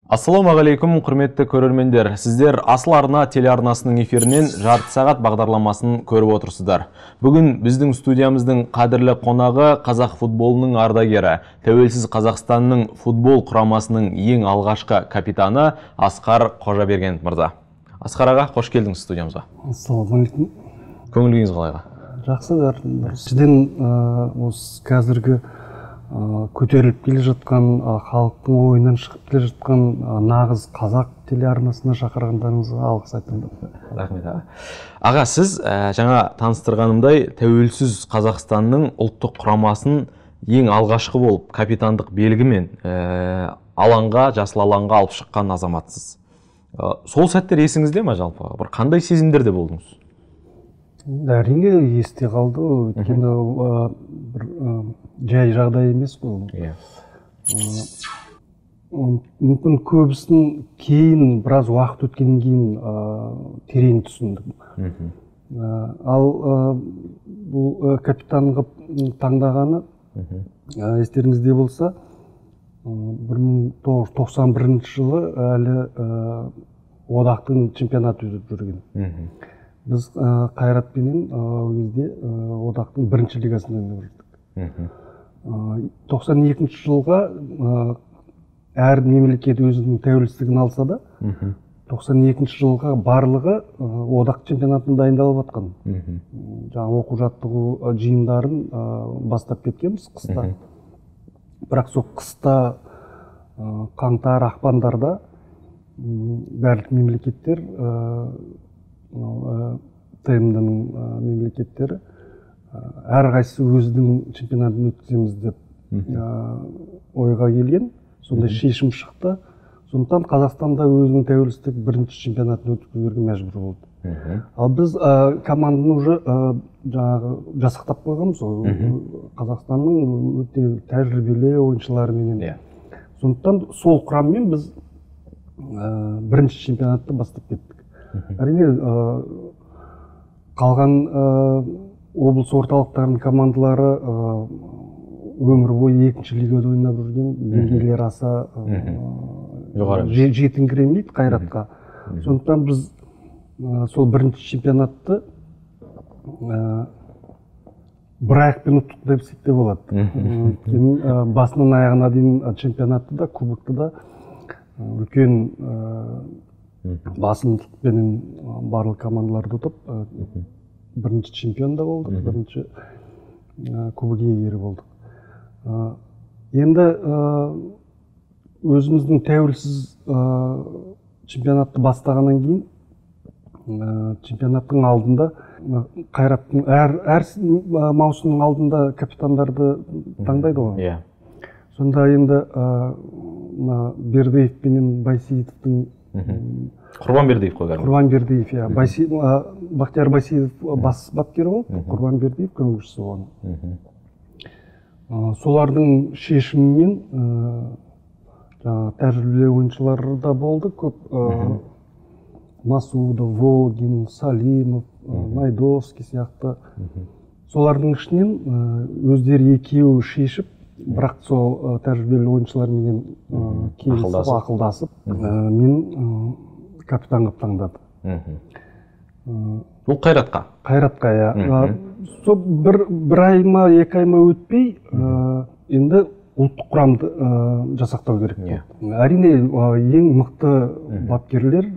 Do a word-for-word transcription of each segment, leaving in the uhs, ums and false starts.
Ассалаумағалейкум, құрметті көрермендер. Сіздер Асыл арна телеарнасының эфирінен жарты сағат бағдарламасын көріп отырсыздар. Бүгін біздің студиямыздың қадірлі қонағы қазақ футболының ардагері, тәуелсіз Қазақстанның футбол құрамасының ең алғашқы капитаны Асқар Қожаберген мырза. Асқар аға, қош келдіңіз студиямызға. Ассалаумағалейкум. Көңіліңіз қалайға? Жақсы бәр. Сізден осы қазіргі көтеріліп келе жатқан, халықтың ойынан шығып келе жатқан нағыз қазақ телеарнасына шақырғандарыңызға алғыс айтамын. Рахмет аға. Аға, сіз жаңа таныстырғанымдай тәуелсіз Қазақстанның ұлттық құрамасын ең алғашқы болып капитандық белгімен алаңға, жасыл алаңға алып шыққан азаматсыз. Сол сәттер есіңізде ме жалпы? Бір қандай сезімдерде болдыңыз? Әрине есте қалды, өйткені бір жай жағдай емес бұл. Мүмкін көбісін кейін, біраз уақыт өткеннен кейін терең түсіндім. Ал бұл капитанға таңдағаны, естеріңізде болса, бір мың тоғыз жүз тоқсан бірінші жылы әлі одақтың чемпионаты өтіп жүрген. Біз Қайратпенен ол кезде одақтың бірінші лигасында ойнап жүрдік. тоқсан екінші жылға әр мемлекет өзінің тәуелсіздігін алса да, тоқсан екінші жылға барлығы одақ чемпионатына дайындалып жатқан. Жаңа оқу-жаттығу жиындарын бастап кеткенбіз қыста. Бірақ сол қыста қаңтар, ақпандарда барлық мемлекеттер, тмд-ның мемлекеттері әрқайсысы өзінің чемпионатын өткіземіз деп ойға келген, сондай шешім шықты. Сондықтан Қазақстанда өзінің тәуелсіздік бірінші чемпионатын өткізуге мәжбүр болды. Ал біз команданы уже жасақтап қойғанбыз, Қазақстанның өте тәжірибелі ойыншыларымен. Сондықтан сол құраммен біз бірінші чемпионатты бастап кеттік. Әрине қалған облыс орталықтарының командалары өмір бойы екінші лигада ойнап жүрген, деңгейлері аса жетіңкіремейді Қайратқа. Сондықтан біз сол бірінші чемпионатты бір аяқпен ұттық деп сөйтсек те болады. Басынан аяғына дейін чемпионатты да, кубокты да үлкен басымдықпенен барлық командаларды ұтып, бірінші чемпион да болдық, бірінші кубок иегері болдық. Енді өзіміздің тәуелсіз чемпионатты бастағаннан кейін, чемпионаттың алдында, Қайраттың әр маусымның алдында капитандарды таңдайды ғой. Сонда енді Бердыев пенен Байсейітовтің Құрбан Бердыев қойған. Құрбан Бердыев, иә. Бақтияр Байсейітов бас бапкері болды, Құрбан Бердыев көмекшісі болған. Солардың шешімімен тәжірибелі ойыншылар да болды көп. Масудов, Волгин, Салимов, Найдовский сияқты. Солардың ішінен өздері екеуі шешіп, бірақ сол тәжірибелі ойыншылармен келісіп, ақылдасып, мен капитан қылып таңдады. Бұл Қайратқа? Қайратқа, иә. Сол бір айма, екі айма өтпей, енді ұлттық құрамды жасақтау керек. Әрине, ең мықты бапкерлер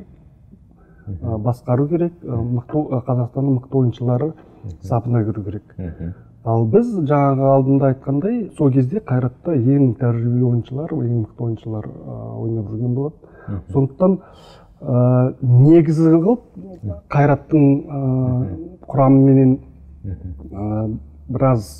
басқару керек, Қазақстанның мықты ойыншылары сапына кіру керек. Ал біз жаңағы алдында айтқандай, сол кезде Қайратта ең тәжірибелі ойыншылар, ең мықты ойыншылар ойнап жүрген болады. Сондықтан негізі қылып Қайраттың құрамыменен біраз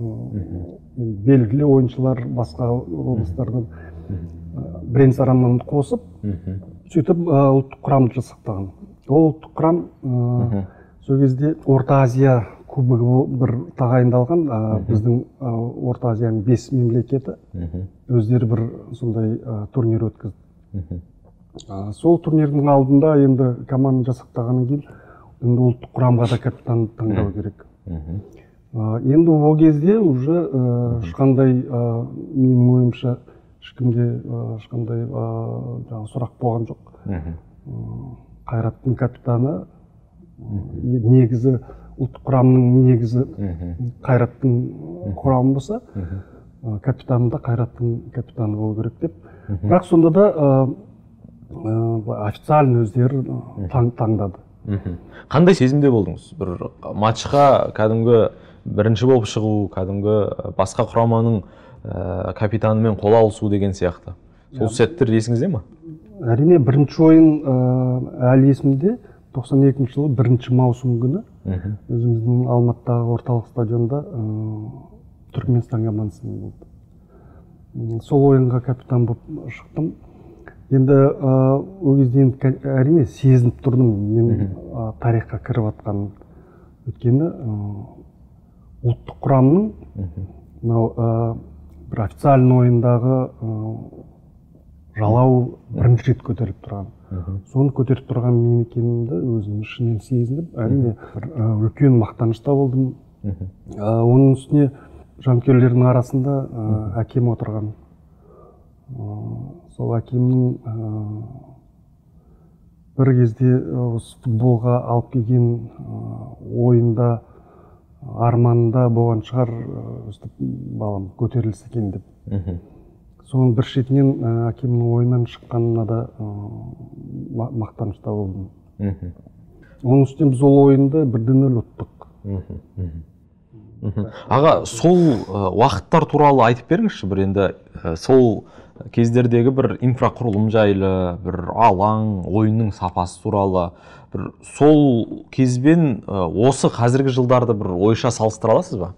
белгілі ойыншылар басқа облыстардан бірен-сараннан қосып, сөйтіп ұлттық құрамды жасақтаған. Ол ұлттық құрам сол кезде Орта Азия кубогы бір тағайындалған, біздің Орта Азияның бес мемлекеті өздері бір сондай турнир өткізді. Сол турнирдің алдында енді команда жасақтағаннан кейін ұлттық құрамға да капитан таңдау керек. Енді ол кезде уже ешқандай менің ойымша ешкімде ешқандай жаңағы сұрақ болған жоқ. Қайраттың капитаны негізі ұлттық құрамның негізі Қайраттың құрамы болса, капитаны да Қайраттың капитаны болу керек деп. Бірақ сонда да официально өздері таңдады. Қандай сезімде болдыңыз? Бір матчқа кәдімгі бірінші болып шығу, кәдімгі басқа құраманың капитанымен қол алысу деген сияқты. Сол сәттер есіңізде ме? Әрине, бірінші ойын әлі есімде. тоқсан екінші жылы бірінші маусым күні өзіміздің Алматыдағы орталық стадионда Түркменстан командасымен болды. Сол ойынға капитан болып шықтым. Енді ол кезде әрине сезініп тұрдым, мен тарихқа кіріп атқанын. Өйткені ұлттық құрамның бір официальный ойындағы жалау бірінші рет көтеріліп тұрған. Соны көтеріп тұрған мен екенімді өзім ішінен сезініп, әрине үлкен мақтанышта болдым. Оның үстіне жанкүйерлердің арасында әкем отырған. Сол әкемнің бір кезде осы футболға алып келген ойында, арманында болған шығар, балам көтерілсе екен деп. Соның бір шетінен әкемнің ойынан шыққанына да мақтанышта болдым. Оның үстіне біз ол ойында бірден нөл ұттық. Аға, сол уақыттар туралы айтып беріңізші, бір енді сол кездердегі бір инфрақұрылым жайлы, бір алаң, ойынның сапасы туралы, бір сол кезбен осы қазіргі жылдарды бір ойша салыстыра аласыз ба?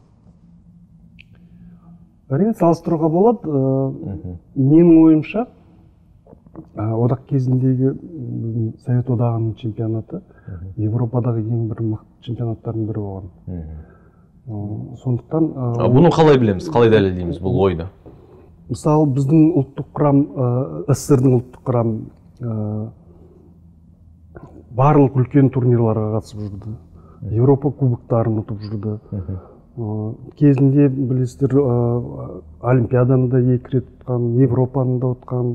Әрине, салыстыруға болады. Менің ойымша, одақ кезіндегі Совет одағының чемпионаты Европадағы ең бір мықты чемпионаттардың бірі болған. Сондықтан... Бұны қалай білеміз, қалай дәлелдейміз бұл ойды? Мысалы, біздің ұлттық құрам, СССР-дің ұлттық құрам барлық үлкен турнирларға қатысып жүрді. Европа кубоктарын ұтып жүрді. Кезінде білесіздер, Олимпиаданы да екі рет ұтқан, Европаны да ұтқан,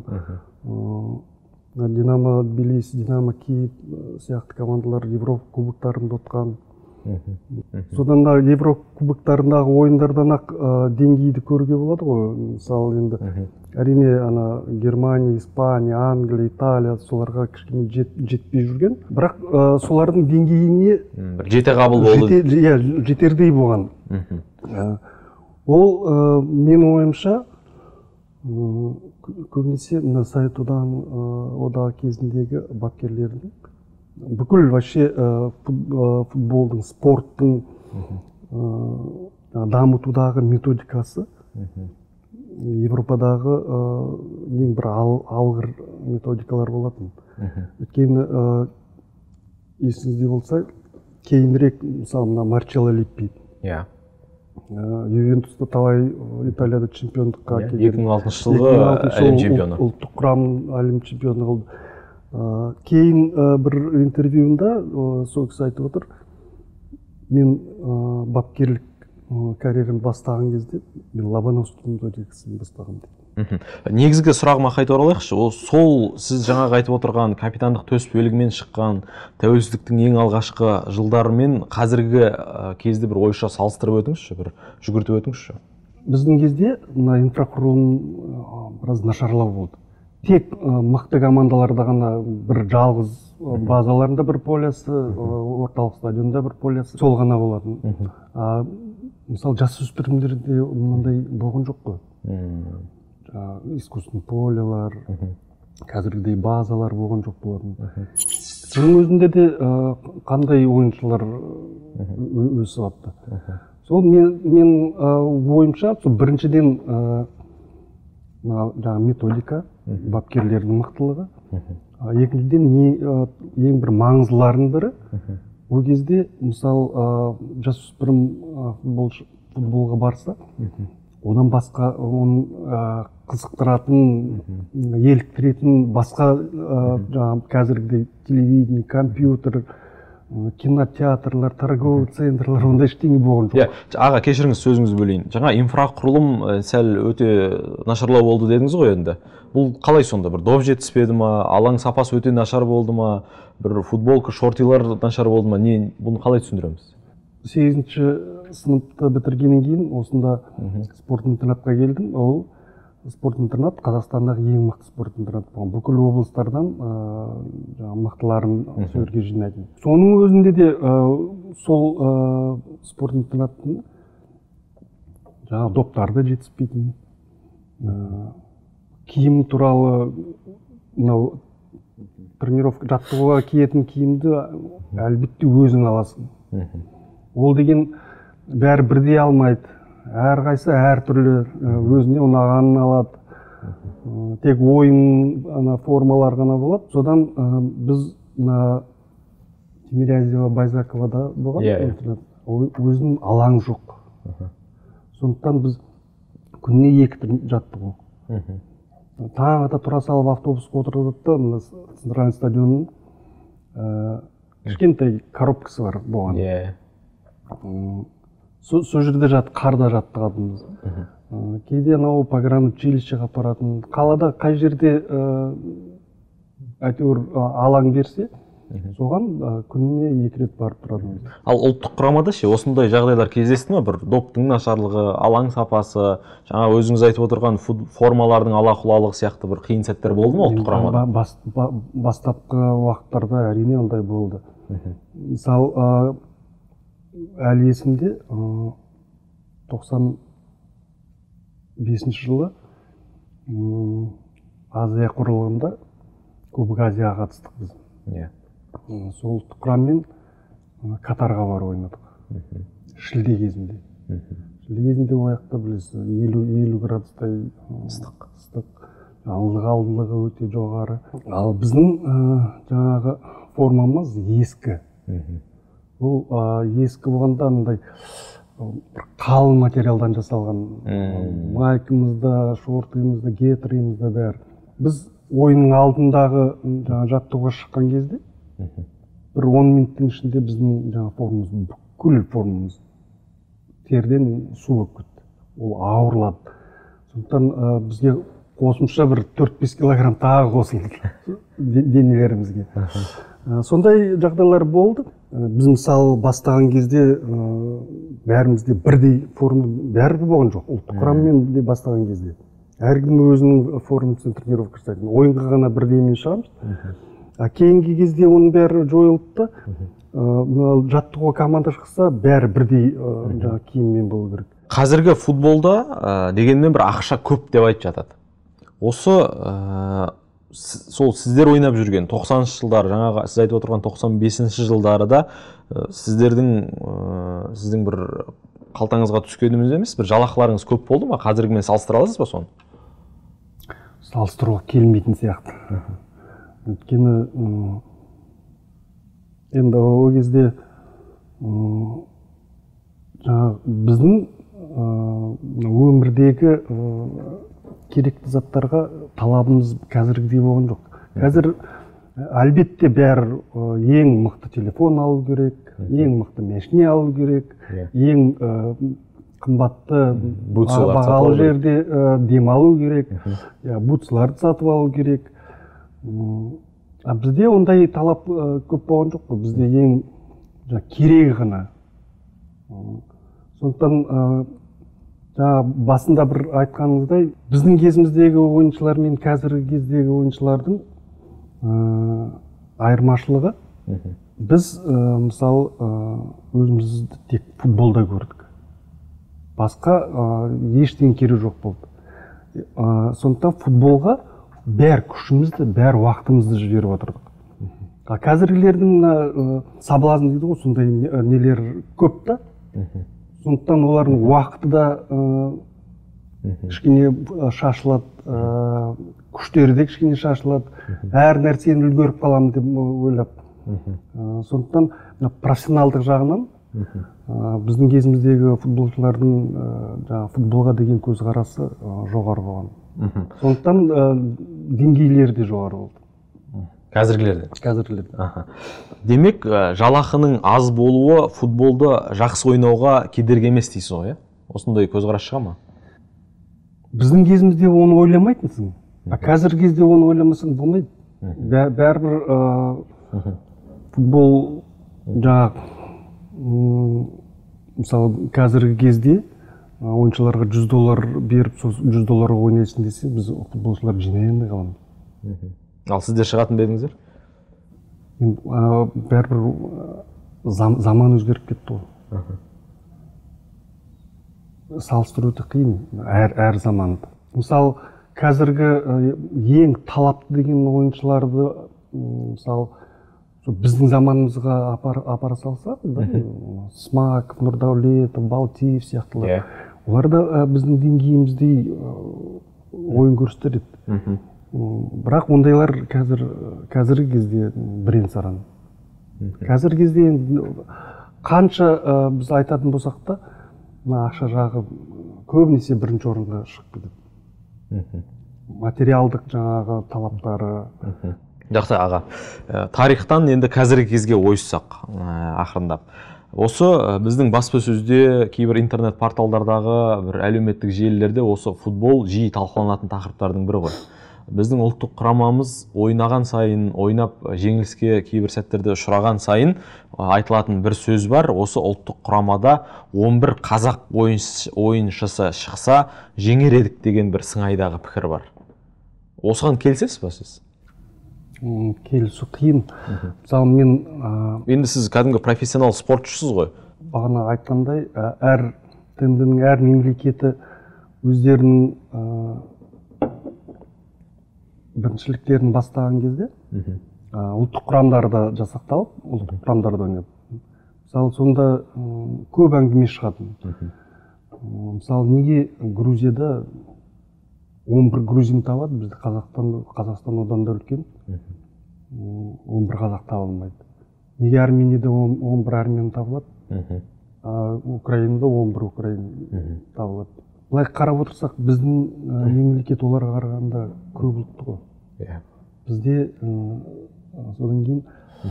Динамо Тбилиси, Динамо Киев сияқты командалар Европа кубоктарын да ұтқан. Содан да Европа кубоктарындағы ойындардан ақ деңгейді көруге болады ғой. Мысалы, енді әрине Германия, Испания, Англия, Италия соларға кішкене жетпей жүрген. Бірақ солардың деңгейіне жете қабыл болды. Жетердей болған. Ол менің ойымша көбінесе Совет одағы кезіндегі бапкерлердің бүкіл вообще футболдың, спорттың дамытудағы методикасы Европадағы ең бір алғыр методикалар болатын. Өйткені есіңізде болса, кейінірек, мысалы, Марчелло Липпи. Ювентуста талай Италияда чемпиондыққа келген. екі мың алтыншы жылғы әлем чемпионы. Ұлттық құрамның әлем чемпионы болды. Кейін бір интервьюында сол кісі айтып отыр, мен бапкерлік карьерім бастаған кезде, мен Лобановский методикасын бастаған дейді. Негізгі сұрағыма қайта оралайықшы, ол сол сіз жаңа айтып отырған капитандық төсбелгімен шыққан тәуелсіздіктің ең алғашқы жылдарымен қазіргі кезді бір ойша салыстырып өтіңізші, бір жүгіртіп өтіңізші. Біздің кезде инфрақұрылым біраз нашарлау болды. Тек мықты командаларда ғана бір жалғыз базаларында бір полясы, орталық стадионда бір полясы, сол ғана болатын. Мысалы, жасөспірімдерде мынандай болған жоқ қой. Искусственный полялар, қазіргідей базалар болған жоқ болатын. Соның өзінде де қандай ойыншылар өсіп апты. Сол мен ойымша, біріншіден методика, бапкерлердің мықтылығы. Екіншіден ең бір маңыздыларының бірі, ол кезде, мысалы, жасөспірім футболға барса, одан басқа қызықтыратын, еліктіретін басқа қазіргідей телевидение, компьютер, кинотеатрлар, торговый центрлар, ондай ештеңе болған жоқ. Иә, аға кешіріңіз, сөзіңізді бөлейін. Жаңа инфрақұрылым сәл өте нашарлау болды дедіңіз ғой енді. Бұл қалай сонда? Бір доп жетіспеді ма? Алаң сапасы өте нашар болды ма? Бір футболка, шортилар нашар болды ма? Не, бұны қалай түсіндіреміз? сегізінші сыныпты бітіргеннен кейін осында спорт интернатқа келдім. Ол спорт интернат Қазақстандағы ең мықты спорт интернат болған. Бүкіл облыстардан мықтыларын сол жерге жинайтын. Соның өзінде де сол спорт интернаттың жаңағы доптарды жетіспейтін. Киім туралы, мынау тренировка жаттығуға киетін киімді әлбетте өзің аласың. Ол деген бәрі бірдей алмайды. Әрқайсы әртүрлі өзіне ұнағанын алады. Тек ойын формалар ғана болады. Содан біз Тимирязева Байзаковада болған, өзінің алаң жоқ. Сондықтан біз күніне екі жаттығу. Таң ата тұра салып автобусқа отырдық та, Центральный стадионның кішкентай коробкасы бар болған. Сол жерде жат, қарда жаттығатынбыз. Кейде анау погранучилищеға апаратын. Қалада қай жерде әйтеуір алаң берсе, соған күніне екі рет барып тұратынбыз. Ал ұлттық құрамада ше, осындай жағдайлар кездесті ме? Бір доптың нашарлығы, алаң сапасы, жаңа өзіңіз айтып отырған формалардың ала-құлалығы сияқты бір қиын сәттер болды ма ұлттық құрамада? Бастапқы уақыттарда әрине ондай болды. Мысалы, әлі есімде тоқсан бесінші жылы Азия құрлығында Кубок Азияға қатыстық біз. Сол ұлттық құраммен Катарға барып ойнадық. Шілде кезінде. Шілде кезінде ояқта білесіз, елу градустай ыстық. Ылғалдылығы өте жоғары. Ал біздің жаңағы формамыз ескі. Бұл ескі болғанда андай қалың материалдан жасалған. Майкымызда, шортымызда, гетрімізда бәрі. Біз ойынның алдындағы жаттығуға шыққан кезде бір он минуттың ішінде біздің формамыз, бүкіл формамыз терден су болып кетті. Ол ауырлады. Сондықтан бізге қосымша бір төрт-бес килограмм тағы қосылды денелерімізге. Сондай жағдайлар болды. Біз мысалы бастаған кезде бәрімізде бірдей форма бәрі болған жоқ. Ұлттық құраммен де бастаған кезде. Әркім өзінің формасын тренировка жасайтын. Ойынға ғана бірдеймен шығамыз. Кейінгі кезде оның бәрі жойылды да, жаттығуға команда шықса, бәрі бірдей киіммен болу керек. Қазіргі футболда дегенмен бір ақша көп деп айтып жатады. Осы сол сіздер ойнап жүрген тоқсаныншы жылдар, жаңағы сіз айтып отырған тоқсан бесінші жылдарда сіздердің сіздің бір қалтаңызға түскеніміз емес, бір жалақыларыңыз көп болды ма? Қазіргімен салыстыра аласыз ба соны? Салыстыруға келмейтін сияқты. Өйткені енді ол кезде біздің өмірдегі керекті заттарға талабымыз қазіргідей болған жоқ. Қазір әлбетте бәрі ең мықты телефон алу керек, ең мықты машина алу керек, ең қымбатты бағалы жерде демалу керек, бутсыларды сатып алу керек. Бізде ондай талап көп болған жоқ. Бізде ең керегі ғана. Сондықтан басында бір айтқаныңыздай, біздің кезіміздегі ойыншылар мен қазіргі кездегі ойыншылардың айырмашылығы, біз мысалы өзімізді тек футболда көрдік. Басқа ештеңе керегі жоқ болды. Сондықтан футболға бәр күшімізді, бәр уақытымызды жіберіп отырдық. Қазіргілердің соблазн дейді ғой, сондай нелер көп та. Сондықтан олардың уақыты да кішкене шашылады, күштері де кішкене шашылады. Әр нәрсені үлгеріп қаламын деп ойлап. Сондықтан профессионалдық жағынан біздің кезіміздегі футболшылардың футболға деген көзқарасы жоғары болған. Сондықтан деңгейлері де жоғары болды. Қазіргілерден. Қазіргілерден. Демек, жалақының аз болуы футболды жақсы ойнауға кедергі емес дейсіз ғой, осындай көзқарас шыға ма? Біздің кезімізде оны ойламайтынсың. Қазіргі кезде оны ойламасаң болмайды. Бәрібір футбол жаңағы мысалы қазіргі кезде ойыншыларға жүз доллар беріп, сол жүз долларға ойнайсың десе, біз футболшылар жинай алмай қаламыз. Ал сіздер шығатын ба едіңіздер? Бәрібір заман өзгеріп кетті ғой. Салыстыру өте қиын әр заманды. Мысалы, қазіргі ең талапты деген ойыншыларды мысалы біздің заманымызға апара салсақ, Смаков, Нұрдәулетов, Балтиев сияқтылар, олар да біздің деңгейіміздей ойын көрсетеді. Бірақ ондайлар қазіргі кезде бірен-саран. Қазіргі кезде қанша біз айтатын болсақ та, ақша жағы көбінесе бірінші орынға шығып кетеді. Материалдық жаңағы талаптары. Жақсы аға, тарихтан енді қазіргі кезге ойыссақ ақырындап. Осы біздің баспасөзде, кейбір интернет порталдардағы, бір әлеуметтік желілерде осы футбол жиі талқыланатын тақырыптардың бірі ғой. Біздің ұлттық құрамамыз ойнаған сайын, ойнап жеңіліске кейбір сәттерде ұшыраған сайын айтылатын бір сөз бар. Осы ұлттық құрамада он бір қазақ ойыншысы шықса жеңер едік деген бір сыңайдағы пікір бар. Осыған келісесіз ба сіз? Келісу қиын. Мысалы мен... Енді сіз кәдімгі профессионал спортшысыз ғой? Бағана айтқандай, әр тмд-ның әр мемлекеті өздерінің біріншіліктерін бастаған кезде ұлттық құрамдары да жасақталып, ұлттық құрамдары да ойнады. Мысалы, сонда көп әңгіме шығатын. Мысалы, неге Грузияда он бір грузин табады, бізді Қазақстан одан да үлкен, он бір қазақ табылмайды. Неге Арменияда он бір армян табылады, Украинада он бір украин табылады. Бұлай қарап отырсақ, біздің мемлекет оларға қарағанда көп ұлтты ғой. Бізде содан кейін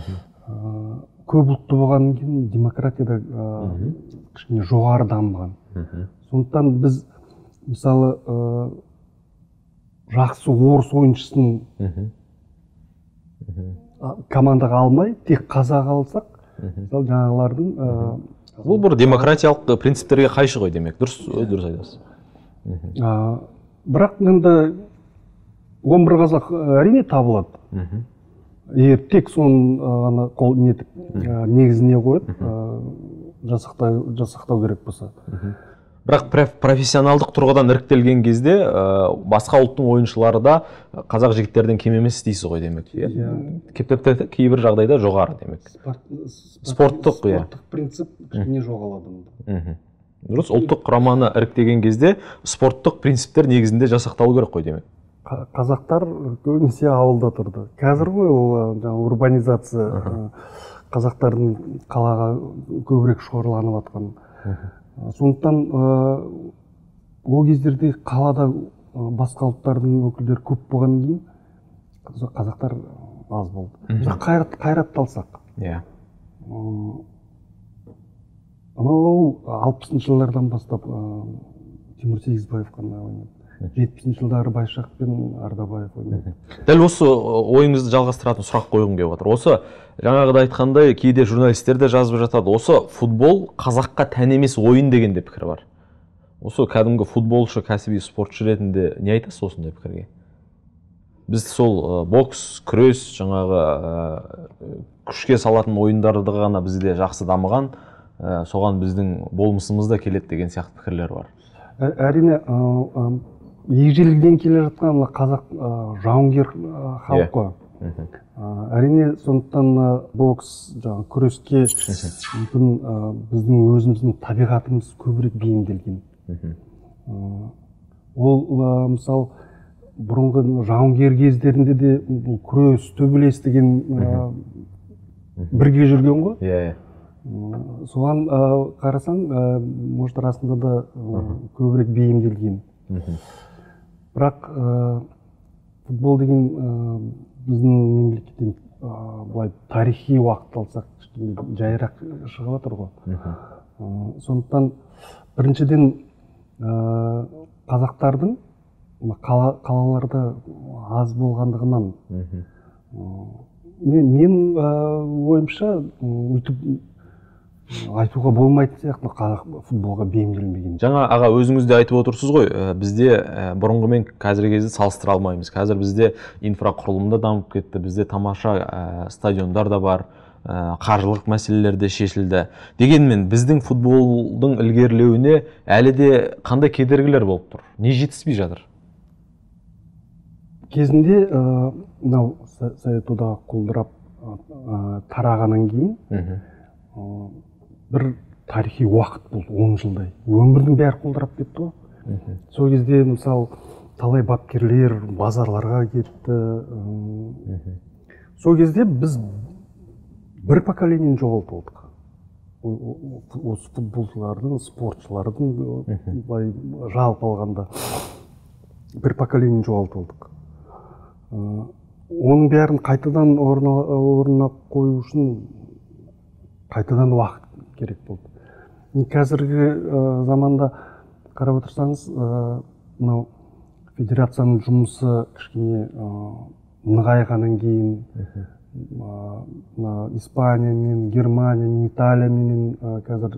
көп ұлтты болғаннан кейін демократияда кішкене жоғары дамыған. Сондықтан біз мысалы жақсы орыс ойыншысын командаға алмай, тек қазақ алсақ, мысалы жаңағылардың... Бұл бір демократиялық принциптерге қайшы ғой демек, дұрыс айтасыз. Бірақ енді он бір қазақ әрине табылады. Егер тек соны негізіне қойып жасақтау керек болса. Бірақ профессионалдық тұрғыдан іріктелген кезде басқа ұлттың ойыншылары да қазақ жігіттерден кем емес дейсіз ғой демек. Тіпті кейбір жағдайда жоғары демек. Спорттық принцип кішкене жоғалады. Дұрыс, ұлттық құраманы іріктеген кезде спорттық принциптер негізінде жасақталу керек қой демек. Қазақтар көбінесе ауылда тұрды. Қазір ғой ол урбанизация, қазақтардың қалаға көбірек шоғырланып жатқан. Сондықтан ол кездерде қалада басқа ұлттардың өкілдері көп болғаннан кейін қазақтар аз болды. Қайратты алсақ. Ол алпысыншы жылдардан бастап Тимур Сегізбаев қана ойнады. жетпісінші жылдары Байшақ пен Ардабаев ойнады. Дәл осы ойыңызды жалғастыратын сұрақ қойғым келіп отыр. Осы жаңағыда айтқандай кейде журналистер де жазып жатады. Осы футбол қазаққа тән емес ойын деген де пікір бар. Осы кәдімгі футболшы, кәсіби спортшы ретінде не айтасыз осындай пікірге? Біз сол бокс, күрес, жаңағы күшке салатын ойындарды ғана бізде жақсы дамыған, соған біздің болмысымыз да келеді деген сияқты пікірлер бар. Әрине, ежелден келе жатқан қазақ жауынгер халық қой. Әрине, сондықтан бокс, күреске біздің өзіміздің табиғатымыз көбірек бейімделген. Ол, мысалы, бұрынғы жауынгер кездерінде де күрес, төбелес деген бірге жүрген ғой. Соған қарасаң, может, расында да көбірек бейімделген. Бірақ футбол деген біздің мемлекеттен былай тарихи уақыт алсақ жайырақ шығып жатыр ғой. Сондықтан біріншіден қазақтардың қалаларда аз болғандығынан мен ойымша өйтіп айтуға болмайтын сияқты қазақ футболға бейімделмеген. Жаңа аға өзіңіз де айтып отырсыз ғой, бізде бұрынғымен қазіргі кезде салыстыра алмаймыз. Қазір бізде инфрақұрылым да дамып кетті, бізде тамаша стадиондар да бар, қаржылық мәселелер де шешілді. Дегенмен біздің футболдың ілгерілеуіне әлі де қандай кедергілер болып тұр? Не жетіспей жатыр? Кезінде мынау Совет одағы құлдырап тарағаннан кейін бір тарихи уақыт болды, он жылдай. Өмірдің бәрі құлдырап кетті ғой. Сол кезде мысалы талай бапкерлер базарларға кетті. Сол кезде біз бір поколенияны жоғалтып алдық. Осы футболшылардың, спортшылардың былай жалпы алғанда бір поколенияны жоғалтып алдық. Оның бәрін қайтадан орнына қою үшін қайтадан уақыт керек болды. Қазіргі заманда қарап отырсаңыз, мынау федерацияның жұмысы кішкене нығайғаннан кейін Испания мен Германия мен Италия менен қазір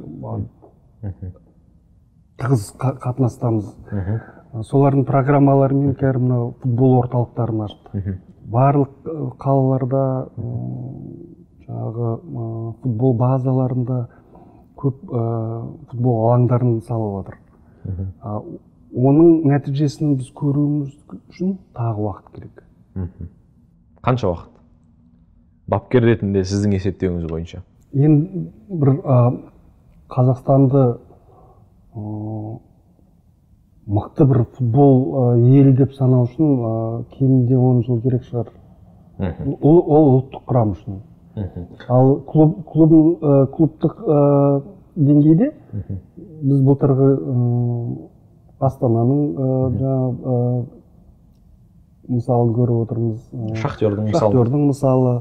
тығыз қатынастамыз. Солардың программаларымен кәдімгі мынау футбол орталықтарын ашты. Барлық қалаларда жаңағы футбол базаларында көп футбол алаңдарын салып жатыр. Оның нәтижесін біз көруіміз үшін тағы уақыт керек. Қанша уақыт? Бапкер ретінде сіздің есептеуіңіз бойынша? Енді бір Қазақстанды мықты бір футбол ел деп санау үшін кемінде он жыл керек шығар. Ол ұлттық құрам үшін. Ал клубтық деңгейде біз былтырғы Астананың мысалын көріп отырмыз. Шахтердің мысалы.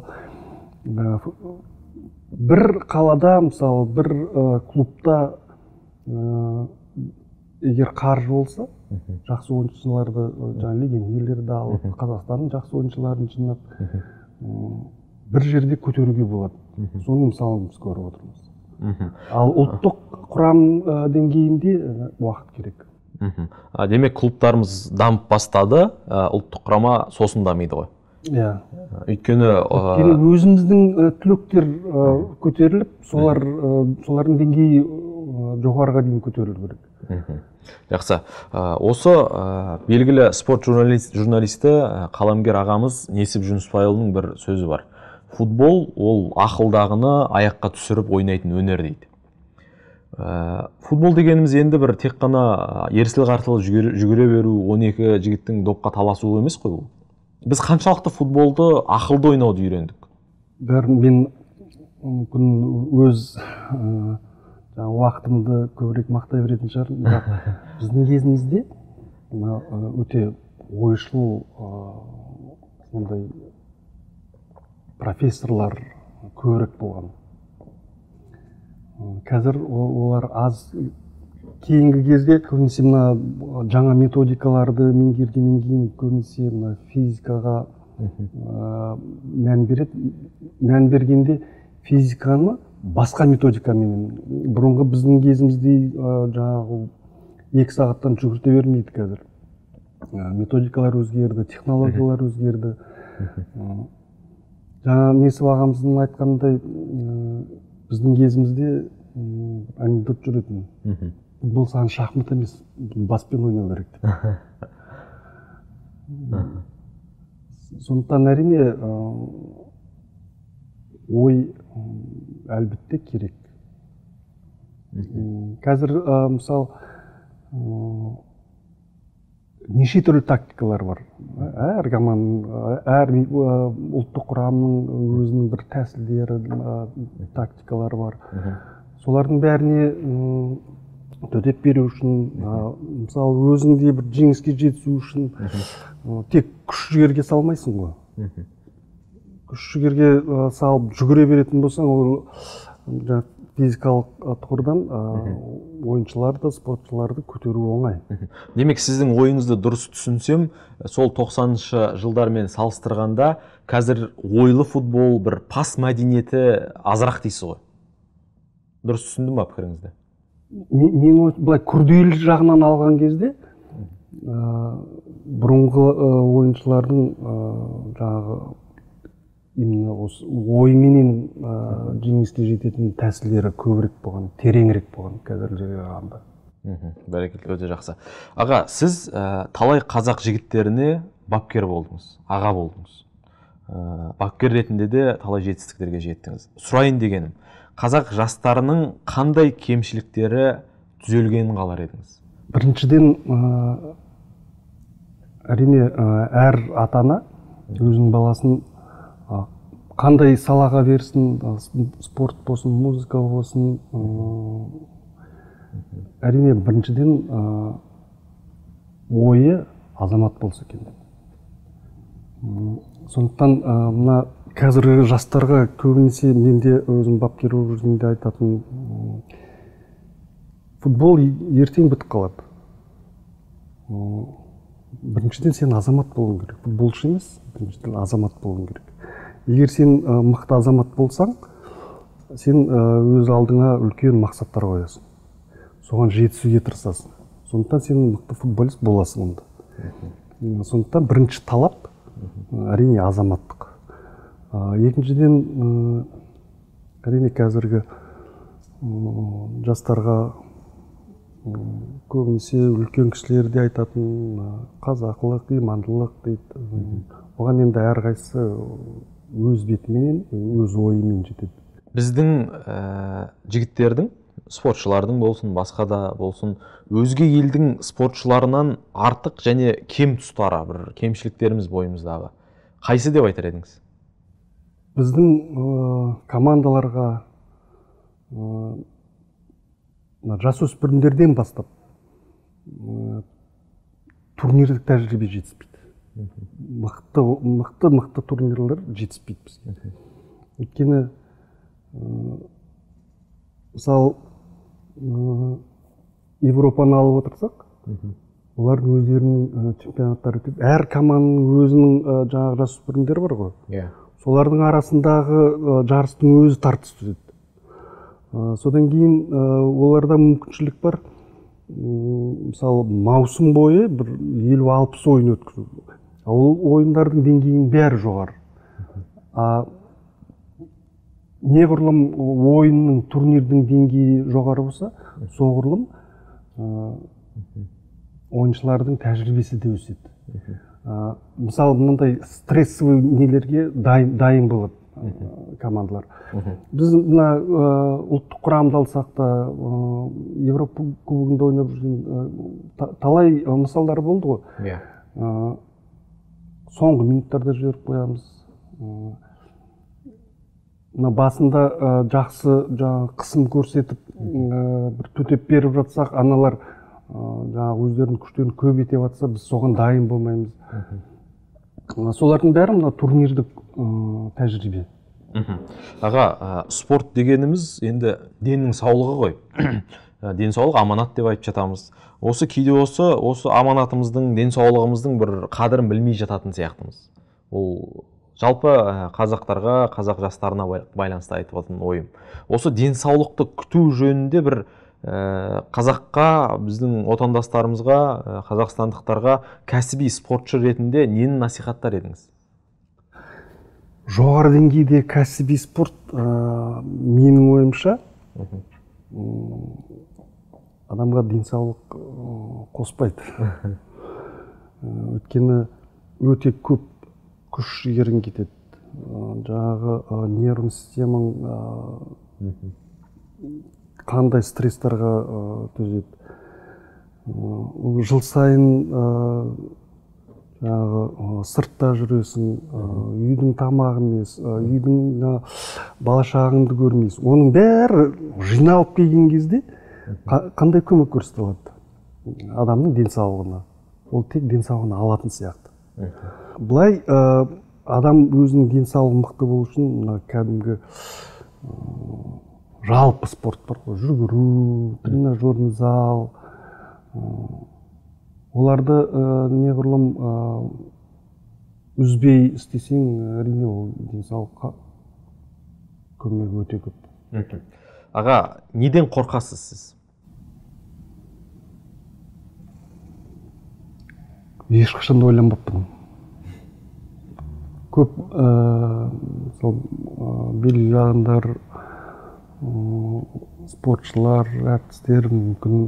Бір қалада, мысалы, бір клубта егер қаржы болса, жақсы ойыншыларды, легионерлерді алып, Қазақстанның жақсы ойыншыларын жинап, бір жерде көтеруге болады. Соның мысалын біз көріп отырмыз. Ал ұлттық құрам деңгейінде уақыт керек. Демек, клубтарымыз дамып бастады, ұлттық құрама сосын дамиды ғой. Өйткені өзіміздің түлектер көтеріліп, солардың деңгейі жоғарыға дейін көтерілу керек. Жақсы. Осы белгілі спорт журналисті қаламгер ағамыз Несіп Жүнісбайұлының бір сөзі бар. Футбол ол ақылдағыны аяққа түсіріп ойнайтын өнер дейді. Футбол дегеніміз енді бір тек қана ерсілі-қарсылы жүгіре беру, он екі жігіттің допқа таласуы емес қой бұл. Біз қаншалықты футболды ақылды ойнауды үйрендік? Мен өз уақытымды көбірек мақтай беретін шығар. Біздің кезімізде өте ойшыл сондай профессорлар көбірек болған. Қазір олар аз. Кейінгі кезде көбінесе мына жаңа методикаларды меңгергеннен кейін көбінесе мына физикаға мән береді. Мән бергенде физиканы басқа методикамен, бұрынғы біздің кезімізде жаңағы екі сағаттан жүгірте бермейді қазір. Методикалар өзгерді, технологиялар өзгерді. Жаңа Несіп ағамыздың айтқандай, біздің кезімізде анекдот жүретін. Бұл саған шахмат емес, баспен ойнау керек деп. Сондықтан әрине ой әлбетте керек. Қазір мысалы неше түрлі тактикалар бар. Әр команда, әр ұлттық құрамның өзінің бір тәсілдері, тактикалары бар. Солардың бәріне төтеп беру үшін, мысалы өзіңде бір жеңіске жетісу үшін тек күш жігерге салмайсың ғой. күш жігерге салып жүгіре беретін болсаң, ол жаңағы физикалық тұрғыдан ойыншыларды, спортшыларды көтеру оңай. Демек, сіздің ойыңызды дұрыс түсінсем, сол тоқсаныншы жылдармен салыстырғанда қазір ойлы футбол, бір пас мәдениеті азырақ дейсіз ғой. Дұрыс түсіндім ба пікіріңізді? Мен былай күрделі жағынан алған кезде бұрынғы ойыншылардың жаңағы именно осы ойменен жеңіске жететін тәсілдері көбірек болған, тереңірек болған қазіргіге қарағанда. Бәрекелді, өте жақсы. Аға, сіз талай қазақ жігіттеріне бапкер болдыңыз, аға болдыңыз. Бапкер ретінде де талай жетістіктерге жеттіңіз. Сұрайын дегенім, қазақ жастарының қандай кемшіліктері түзелгенін қалар едіңіз? Біріншіден, әрине әр ата-ана өзінің баласын қандай салаға берсін, спорт болсын, музыка болсын, әрине біріншіден ойы азамат болса екен. Сондықтан мына қазіргі жастарға көбінесе менде өзім бапкер болып жүргенде айтатын, футбол ертең бітіп қалады. Біріншіден сен азамат болуың керек, футболшы емес, біріншіден азамат болуың керек. Егер сен мықты азамат болсаң, сен өз алдыңа үлкен мақсаттар қоясың. Соған жетісуге тырысасың. Сондықтан сен мықты футболист боласың онда. Сондықтан бірінші талап әрине азаматтық. Екіншіден, әрине қазіргі жастарға көбінесе үлкен кісілерде айтатын қазақылық, имандылық дейді. Оған енді әрқайсысы өз бетімен, өз ойымен жетеді. Біздің жігіттердің, спортшылардың болсын, басқа да болсын, өзге елдің спортшыларынан артық және кем тұстары, бір кемшіліктеріміз бойымыздағы. Қайсы деп айтар едіңіз? Біздің командаларға жасөспірімдерден бастап турнирлік тәжірибе жетіспейді. Мықты, мықты, мықты турнирлер жетіспейді бізге. Өйткені, мысалы, Европаны алып отырсақ, олардың өздерінің чемпионаттары өтеді. Әр команданың өзінің жаңағы жасөспірімдері бар ғой. Солардың арасындағы жарыстың өзі тартыс өтеді. Содан кейін оларда мүмкіншілік бар. Мысалы, маусым бойы бір елу алпыс ойын өткізу. Ол ойындардың деңгейінің бәрі жоғары. Неғұрлым ойынның, турнирдің деңгейі жоғары болса, соғұрлым ойыншылардың тәжірибесі де өседі. Мысалы, мынандай стрессовый нелерге дайын болады командалар. Біз ұлттық құрамды алсақ та, Европа кубогында ойнап жүрген талай мысалдар болды ғой. Соңғы минуттарда жіберіп қоямыз. Басында жақсы қысым көрсетіп, бір төтеп беріп жатсақ, аналар өздерінің күштерін көбейте жатса, біз соған дайын болмаймыз. Солардың бәрі мына турнирдік тәжірибе. Аға, спорт дегеніміз енді деннің саулығы ғой. Денсаулық аманат деп айтып жатамыз. Осы кейде осы, осы аманатымыздың, денсаулығымыздың бір қадірін білмей жататын сияқтымыз. Ол жалпы қазақтарға, қазақ жастарына байланысты айтып отырған ойым. Осы денсаулықты күту жөнінде бір қазаққа, біздің отандастарымызға, қазақстандықтарға кәсіби спортшы ретінде нені насихаттар едіңіз? Жоғары деңгейде кәсіби спорт менің ойымша адамға денсаулық қоспайды. Өйткені өте көп күш жігерің кетеді. Жаңағы нервный системаң қандай стресстарға төзеді. Жыл сайын сыртта жүресің, үйдің тамағын емес, үйдің бала шағыңды көрмейсің. Оның бәрі жиналып келген кезде қандай көмек көрсете алады адамның денсаулығына? Ол тек денсаулығына алатын сияқты. Бұлай адам өзінің денсаулығы мықты болу үшін мына кәдімгі жалпы спорт бар ғой, жүгіру, тренажерный зал, оларды неғұрлым үзбей істесең, әрине ол денсаулыққа көмегі өте көп. Аға, неден қорқасыз сіз? Ешқашан ойланбаппын. Көп белгілі жағындар, спортшылар, әртістер мүмкін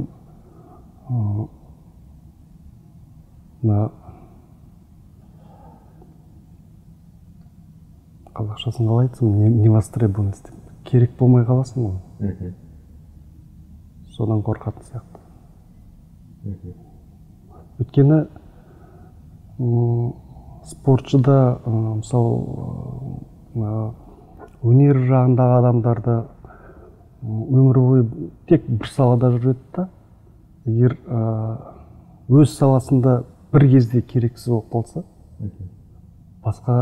қазақшасын қалай айтсам, невостребованность деп, керек болмай қаласың ғой. Содан қорқатын сияқты. Өйткені спортшыда, мысалы, өнер жағындағы адамдарды өмір бойы тек бір салада жүреді да, егер өз саласында бір кезде керексіз болып қалса, басқа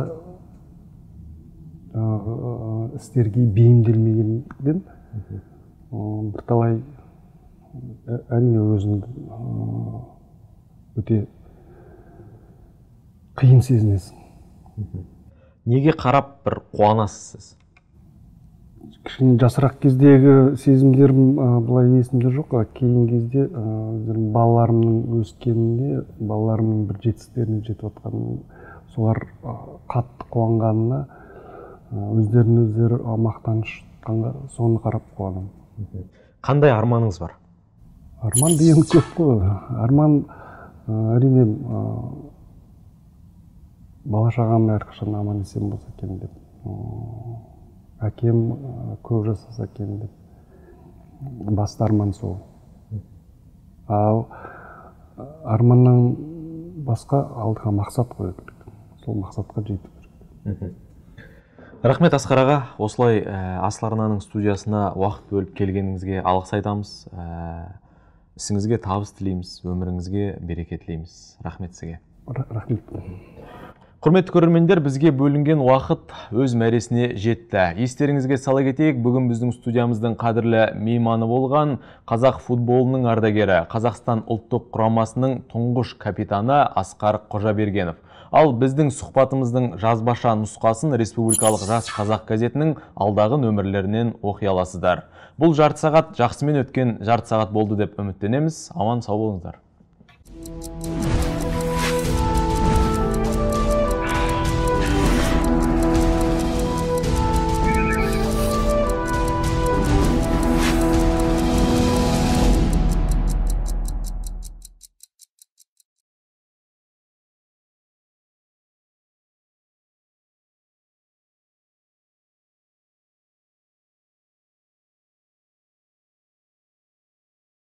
істерге бейімделмегеннен бірталай әрине өзіңді өте қиын сезінесің. Неге қарап бір қуанасыз сіз? Кішкене жасырақ кездегі сезімдерім былай есімде жоқ, кейін кезде балаларымның өскеніне, балаларымның бір жетістіктеріне жетіп отқанын, солар қатты қуанғанына, өздерін өздері мақтаныш тұтқанға, соны қарап қуанамын. Қандай арманыңыз бар? Арман деген көп қой. Арман әрине бала-шағам әрқашан аман есен болса екен деп, әкем көп жасаса екен деп, басты арман сол. Ал арманнан басқа алдыға мақсат қою керек. Сол мақсатқа жету керек. Рахмет Асқар аға, осылай Асыл арнаның студиясына уақыт бөліп келгеніңізге алғыс айтамыз. Ісіңізге табыс тілейміз, өміріңізге береке тілейміз. Рахмет сізге. Рахмет. Құрметті көрермендер, бізге бөлінген уақыт өз мәресіне жетті. Естеріңізге сала кетейік, бүгін біздің студиямыздың қадірлі мейманы болған қазақ футболының ардагері, Қазақстан ұлттық құрамасының тұңғыш капитаны Асқар Қожабергенов. Ал біздің сұхбатымыздың жазбаша нұсқасын Республикалық жас қазақ газетінің алдағы нөмірлерінен оқи аласыздар. Бұл жарты сағат жақсымен өткен жарты сағат болды деп үміттенеміз. Аман сау болыңыздар.